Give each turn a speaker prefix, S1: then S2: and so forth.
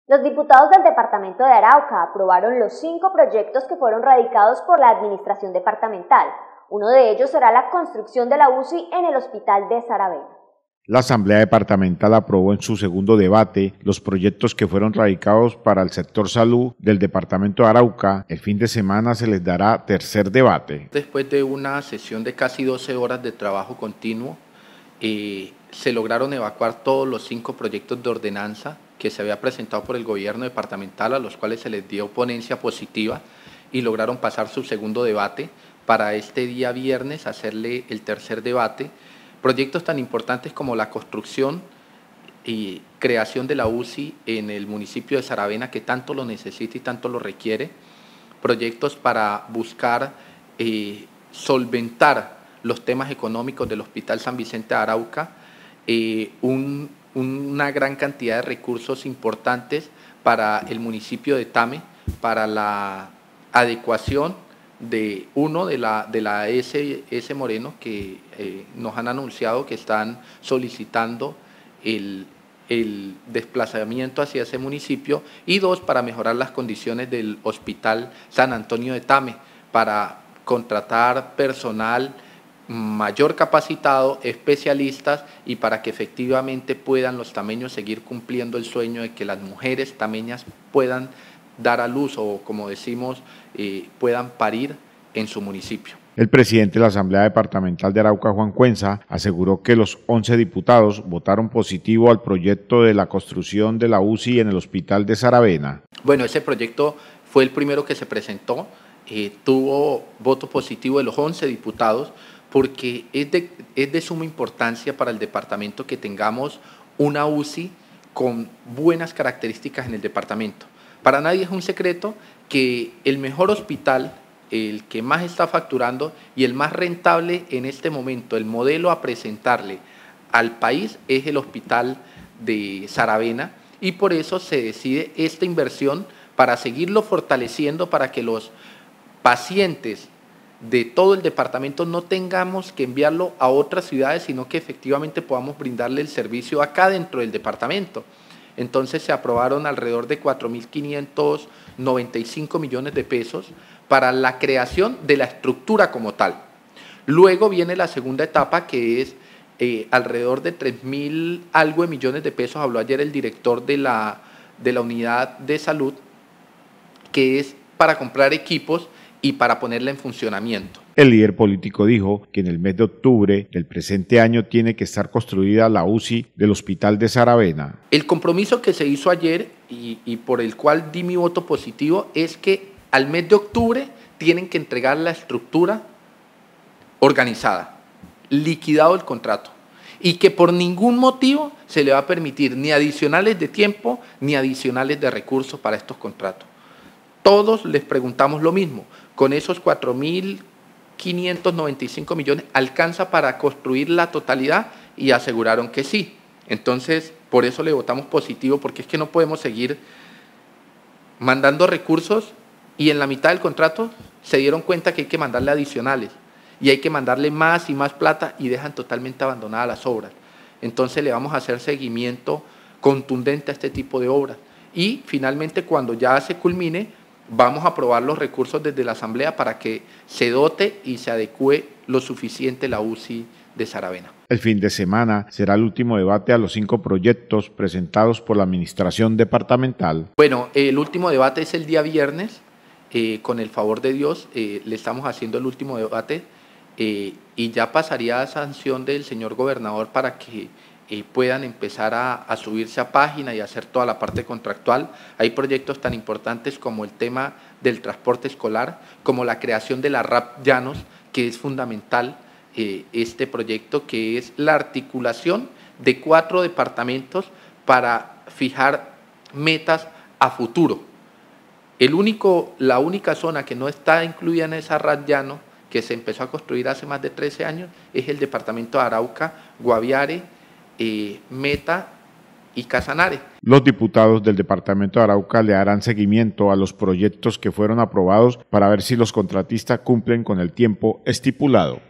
S1: Los diputados del departamento de Arauca aprobaron los 5 proyectos que fueron radicados por la administración departamental. Uno de ellos será la construcción de la UCI en el hospital de Saravena.
S2: La Asamblea Departamental aprobó en su segundo debate los proyectos que fueron radicados para el sector salud del departamento de Arauca. El fin de semana se les dará tercer debate.
S3: Después de una sesión de casi 12 horas de trabajo continuo, se lograron evacuar todos los 5 proyectos de ordenanza que se había presentado por el gobierno departamental, a los cuales se les dio ponencia positiva y lograron pasar su segundo debate para este día viernes hacerle el tercer debate. Proyectos tan importantes como la construcción y creación de la UCI en el municipio de Saravena, que tanto lo necesita y tanto lo requiere. Proyectos para buscar solventar los temas económicos del Hospital San Vicente de Arauca, una gran cantidad de recursos importantes para el municipio de Tame, para la adecuación de la S. Moreno, que nos han anunciado que están solicitando el desplazamiento hacia ese municipio, y 2, para mejorar las condiciones del Hospital San Antonio de Tame, para contratar personal mayor capacitado, especialistas, y para que efectivamente puedan los tameños seguir cumpliendo el sueño de que las mujeres tameñas puedan dar a luz, o como decimos, puedan parir en su municipio.
S2: El presidente de la Asamblea Departamental de Arauca, Juan Cuenza, aseguró que los 11 diputados votaron positivo al proyecto de la construcción de la UCI en el hospital de Saravena.
S3: Bueno, ese proyecto fue el primero que se presentó, tuvo voto positivo de los 11 diputados, porque es de suma importancia para el departamento que tengamos una UCI con buenas características en el departamento. Para nadie es un secreto que el mejor hospital, el que más está facturando y el más rentable en este momento, el modelo a presentarle al país, es el hospital de Saravena, y por eso se decide esta inversión para seguirlo fortaleciendo, para que los pacientes de todo el departamento no tengamos que enviarlo a otras ciudades, sino que efectivamente podamos brindarle el servicio acá dentro del departamento. Entonces se aprobaron alrededor de 4.595 millones de pesos para la creación de la estructura como tal. Luego viene la segunda etapa, que es alrededor de 3.000 algo de millones de pesos, habló ayer el director de la unidad de salud, que es para comprar equipos y para ponerla en funcionamiento.
S2: El líder político dijo que en el mes de octubre del presente año tiene que estar construida la UCI del hospital de Saravena.
S3: El compromiso que se hizo ayer y por el cual di mi voto positivo es que al mes de octubre tienen que entregar la estructura organizada, liquidado el contrato, y que por ningún motivo se le va a permitir ni adicionales de tiempo ni adicionales de recursos para estos contratos. Todos les preguntamos lo mismo: con esos 4.595 millones, ¿alcanza para construir la totalidad? Y aseguraron que sí. Entonces, por eso le votamos positivo, porque es que no podemos seguir mandando recursos y en la mitad del contrato se dieron cuenta que hay que mandarle adicionales y hay que mandarle más y más plata, y dejan totalmente abandonadas las obras. Entonces le vamos a hacer seguimiento contundente a este tipo de obras, y finalmente, cuando ya se culmine, vamos a aprobar los recursos desde la Asamblea para que se dote y se adecue lo suficiente la UCI de Saravena.
S2: El fin de semana será el último debate a los 5 proyectos presentados por la administración departamental.
S3: Bueno, el último debate es el día viernes. Con el favor de Dios, le estamos haciendo el último debate, y ya pasaría a sanción del señor gobernador para que puedan empezar a subirse a página y hacer toda la parte contractual. Hay proyectos tan importantes como el tema del transporte escolar, como la creación de la RAP Llanos, que es fundamental este proyecto, que es la articulación de 4 departamentos para fijar metas a futuro. La única zona que no está incluida en esa RAP Llanos, que se empezó a construir hace más de 13 años, es el departamento de Arauca, Guaviare, Meta y Casanare.
S2: Los diputados del departamento de Arauca le harán seguimiento a los proyectos que fueron aprobados para ver si los contratistas cumplen con el tiempo estipulado.